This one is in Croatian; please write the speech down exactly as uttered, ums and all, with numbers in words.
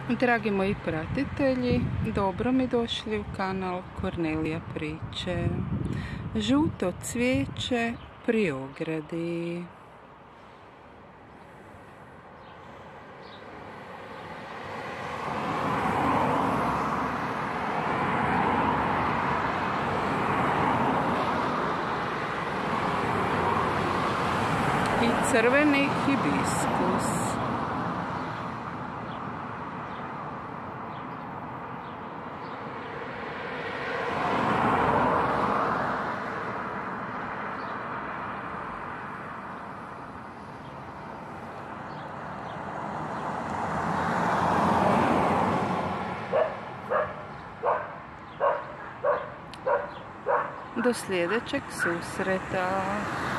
Dragi moji pratitelji, dobro mi došli u kanal Kornelija priče. Žuto cvijeće pri ogradi. I crveni hibiskus. Do sljedećeg susreta.